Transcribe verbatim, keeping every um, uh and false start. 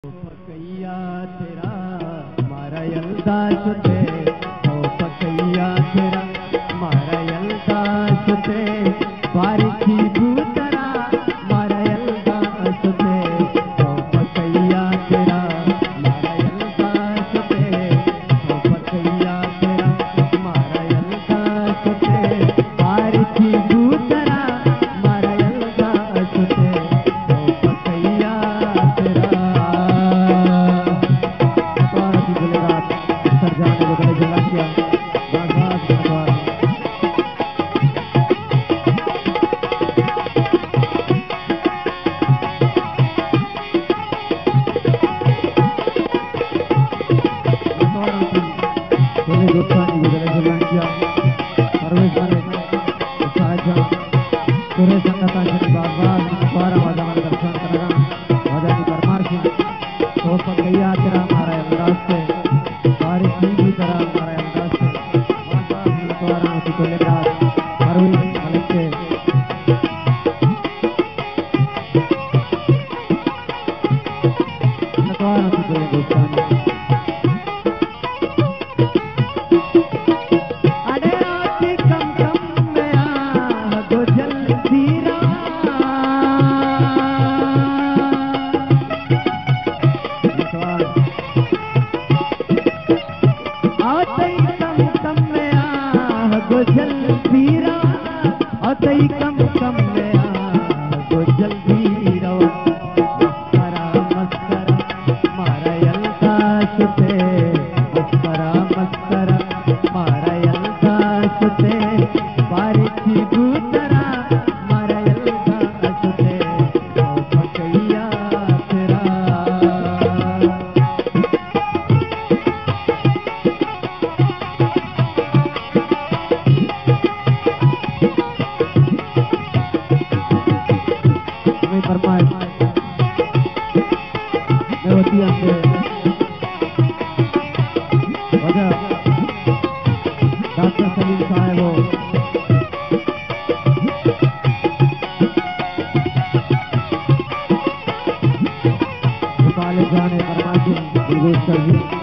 पकैया तेरा मारा यल्दा सुते ओ पकैया तेरा मारा यल्दा सुते बारिकी भूतरा मारा यल्दा सुते ओ पकैया तेरा मारा यल्दा सुते ओ पकैया तेरा मारा यल्दा सुते बारिकी भूतरा मारा यल्दा सुते ओ पकैया तेरा पकैया तेरा मारा अंदाज से बारिश की तरह मारा अंदाज से द्वारा को लेकर मरुई मालिक से द्वारा को लेकर अरे आती कम कम में आ गो जल्दी गोजल पीरा अतई कम कम में आ गोजल पीरा मस्करा मस्करा मारा यल्दा सुते मस्करा मस्करा मारा यल्दा सुते बारिकी भूतरा मारा यल्दा सुते ओ पकैया तेरा फरमाए मेवतिया से वजह डॉक्टर सलीम साहब हो जाने फरमाए